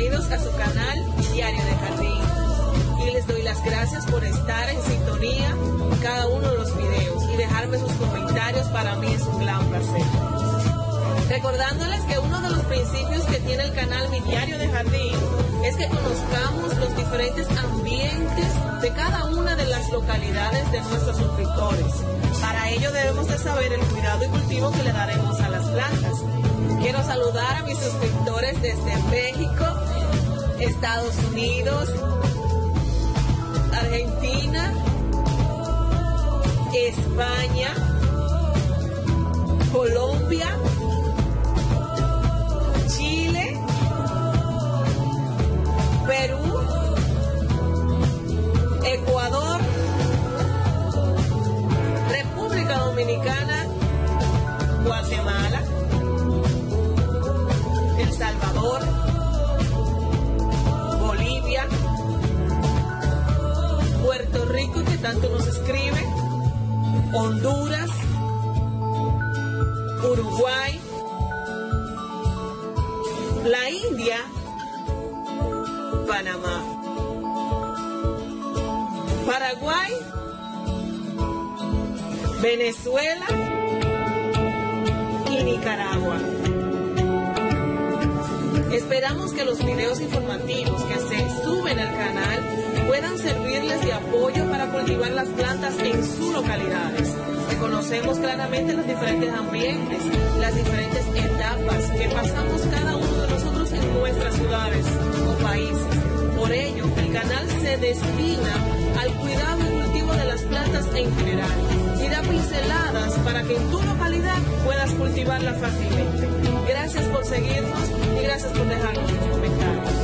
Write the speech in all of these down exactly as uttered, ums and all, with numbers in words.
bienvenidos a su canal Diario de Jardín. Y les doy las gracias por estar en sintonía en cada uno de los videos y dejarme sus comentarios. Para mí es un gran placer. Recordándoles que uno de los principios que tiene el canal Mi Diario de Jardín es que conozcamos los diferentes ambientes de cada una de las localidades de nuestros suscriptores. Para ello debemos de saber el cuidado y cultivo que le daremos a las plantas. Quiero saludar a mis suscriptores desde México, Estados Unidos, Argentina, España, Colombia, Chile, Perú, Ecuador, República Dominicana, Guatemala, El Salvador, Bolivia, Puerto Rico, que tanto nos escribe, Honduras, Uruguay, la India, Panamá, Paraguay, Venezuela y Nicaragua. Esperamos que los videos informativos que se suben al canal puedan servirles de apoyo para cultivar las plantas en sus localidades. Conocemos claramente los diferentes ambientes, las diferentes etapas que pasamos cada uno de nosotros en nuestras ciudades o países. Por ello, el canal se destina al cuidado y cultivo de las plantas en general y da pinceladas para que en tu localidad puedas cultivarlas fácilmente. Gracias por seguirnos y gracias por dejarnos tus comentarios.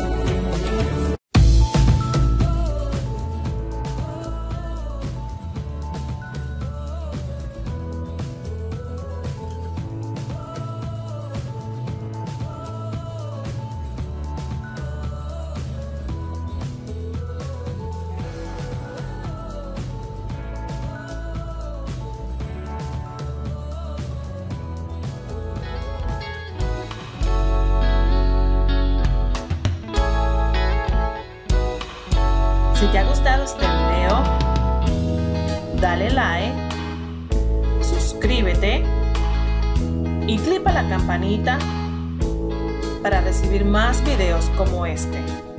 Si te ha gustado este video, dale like, suscríbete y clica la campanita para recibir más videos como este.